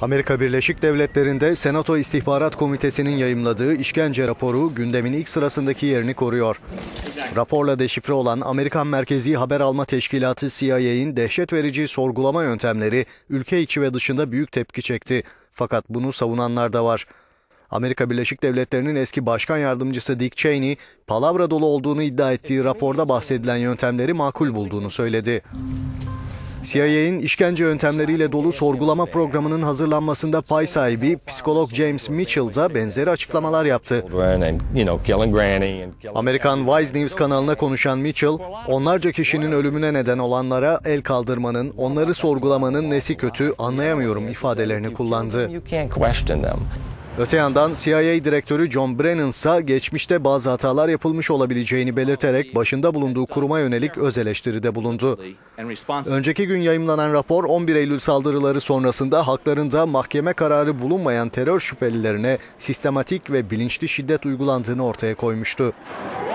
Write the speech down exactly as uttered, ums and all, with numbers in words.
Amerika Birleşik Devletleri'nde Senato İstihbarat Komitesi'nin yayımladığı işkence raporu gündemin ilk sırasındaki yerini koruyor. Raporla deşifre olan Amerikan Merkezi Haber Alma Teşkilatı C I A'nin dehşet verici sorgulama yöntemleri ülke içi ve dışında büyük tepki çekti. Fakat bunu savunanlar da var. Amerika Birleşik Devletleri'nin eski başkan yardımcısı Dick Cheney, palavra dolu olduğunu iddia ettiği raporda bahsedilen yöntemleri makul bulduğunu söyledi. C I A'nin işkence yöntemleriyle dolu sorgulama programının hazırlanmasında pay sahibi psikolog James Mitchell da benzeri açıklamalar yaptı. Amerikan Vice News kanalına konuşan Mitchell, onlarca kişinin ölümüne neden olanlara el kaldırmanın, onları sorgulamanın nesi kötü anlayamıyorum ifadelerini kullandı. Öte yandan C I A Direktörü John Brennan ise geçmişte bazı hatalar yapılmış olabileceğini belirterek başında bulunduğu kuruma yönelik öz eleştiride bulundu. Önceki gün yayımlanan rapor on bir Eylül saldırıları sonrasında haklarında mahkeme kararı bulunmayan terör şüphelilerine sistematik ve bilinçli şiddet uygulandığını ortaya koymuştu.